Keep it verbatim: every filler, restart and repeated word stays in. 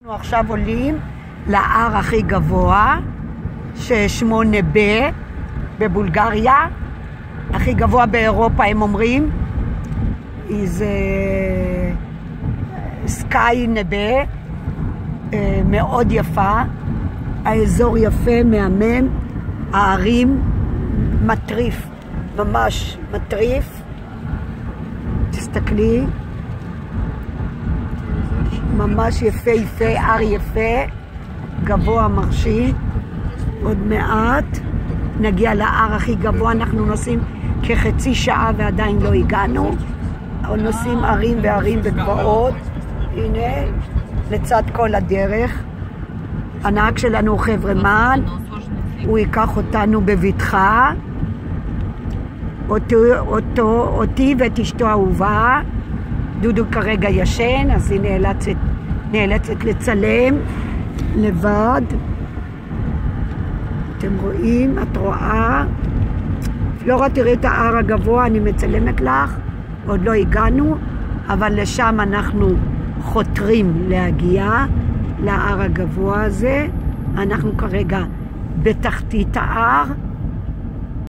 אנחנו עכשיו עולים להר הכי גבוה, ששמו נבה, בבולגריה, הכי גבוה באירופה, הם אומרים. זה סקאי נבה, מאוד יפה, האזור יפה, מהמם, הערים מטריף, ממש מטריף. תסתכלי, ממש יפה יפה, הר יפה, גבוה מרשים. עוד מעט נגיע להר הכי גבוה, אנחנו נוסעים כחצי שעה ועדיין לא הגענו. נוסעים ערים וערים וגבעות, הנה, לצד כל הדרך. הנהג שלנו הוא חברמן, הוא ייקח אותנו בבטחה, אותו, אותו, אותי ואת אשתו אהובה. דודו כרגע ישן, אז היא נאלצת, נאלצת לצלם לבד. אתם רואים, את רואה, לא רק תראי את ההר הגבוה, אני מצלמת לך, עוד לא הגענו, אבל לשם אנחנו חותרים להגיע, להר הגבוה הזה. אנחנו כרגע בתחתית ההר,